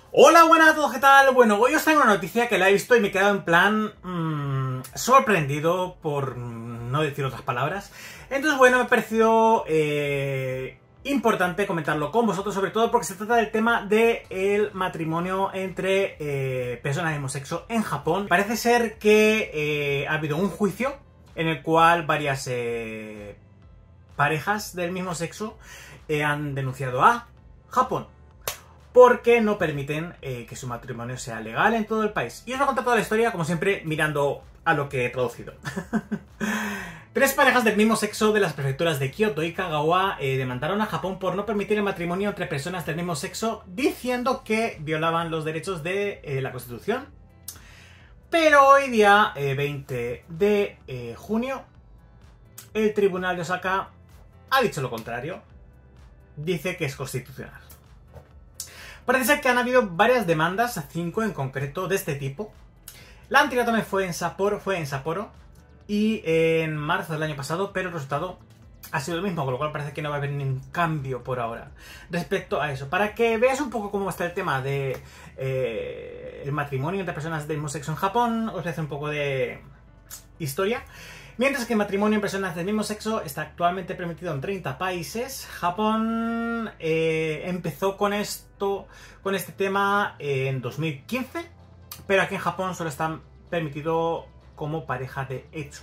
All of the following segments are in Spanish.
Hola, buenas a todos, ¿qué tal? Bueno, hoy os traigo una noticia que la he visto y me he quedado en plan sorprendido, por no decir otras palabras. Entonces, bueno, me ha parecido importante comentarlo con vosotros, sobre todo porque se trata del tema del matrimonio entre personas de mismo sexo en Japón. Parece ser que ha habido un juicio en el cual varias parejas del mismo sexo han denunciado a Japón porque no permiten que su matrimonio sea legal en todo el país. Y os voy a contar toda la historia, como siempre, mirando a lo que he traducido. 3 parejas del mismo sexo de las prefecturas de Kioto y Kagawa demandaron a Japón por no permitir el matrimonio entre personas del mismo sexo, diciendo que violaban los derechos de la Constitución. Pero hoy día, 20 de junio, el Tribunal de Osaka ha dicho lo contrario. Dice que es constitucional. Parece ser que han habido varias demandas, 5 en concreto, de este tipo. La anterior también fue en Sapporo y en marzo del año pasado, pero el resultado ha sido el mismo, con lo cual parece que no va a haber ningún cambio por ahora respecto a eso. Para que veas un poco cómo está el tema de el matrimonio entre personas del mismo sexo en Japón, os voy a hacer un poco de historia. Mientras que el matrimonio en personas del mismo sexo está actualmente permitido en 30 países, Japón empezó con este tema en 2015, pero aquí en Japón solo está permitido como pareja de hecho.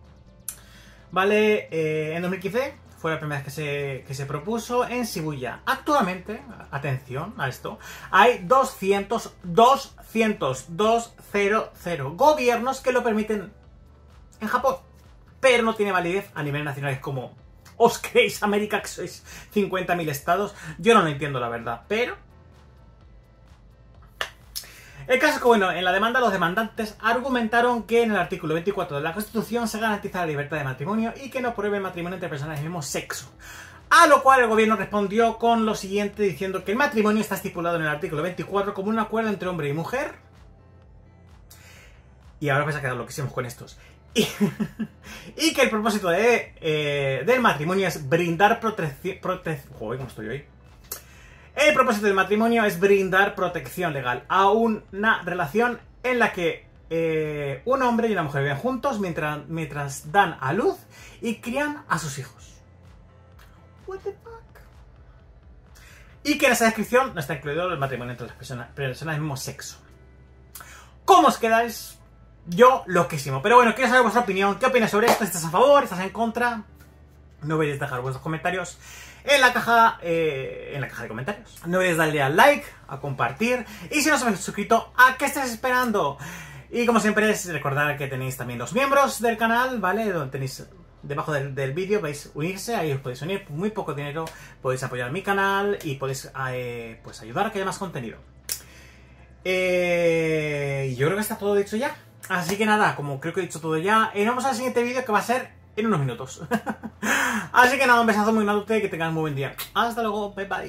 Vale, en 2015 fue la primera vez que se propuso en Shibuya. Actualmente, atención a esto, hay 200 gobiernos que lo permiten en Japón. Pero no tiene validez a nivel nacional. Es como, ¿os creéis América que sois 50.000 estados? Yo no lo entiendo, la verdad, pero el caso es que, bueno, en la demanda los demandantes argumentaron que en el artículo 24 de la Constitución se garantiza la libertad de matrimonio y que no prohíbe el matrimonio entre personas del mismo sexo. A lo cual el gobierno respondió con lo siguiente, diciendo que el matrimonio está estipulado en el artículo 24 como un acuerdo entre hombre y mujer. Y ahora vais a quedar loquísimos con estos. Y que el propósito del matrimonio es brindar protección. Joder, ¿cómo estoy hoy? El propósito del matrimonio es brindar protección legal a una relación en la que un hombre y una mujer viven juntos mientras dan a luz y crían a sus hijos. What the fuck? Y que en esa descripción no está incluido el matrimonio entre las personas del mismo sexo. ¿Cómo os quedáis? Yo, loquísimo. Pero bueno, quiero saber vuestra opinión. ¿Qué opinas sobre esto? ¿Estás a favor? ¿Estás en contra? No olvidéis dejar vuestros comentarios en la caja de comentarios. No olvidéis darle al like, a compartir. Y si no os habéis suscrito, ¿a qué estáis esperando? Y como siempre, es recordar que tenéis también los miembros del canal, ¿vale? Donde tenéis debajo del vídeo, vais a unirse. Ahí os podéis unir. Por muy poco dinero podéis apoyar mi canal y podéis pues ayudar a que haya más contenido. Yo creo que está todo dicho ya. Así que nada, como creo que he dicho todo ya, vamos al siguiente vídeo que va a ser en unos minutos. Así que nada, un besazo muy grande y que tengan muy buen día. Hasta luego, bye bye.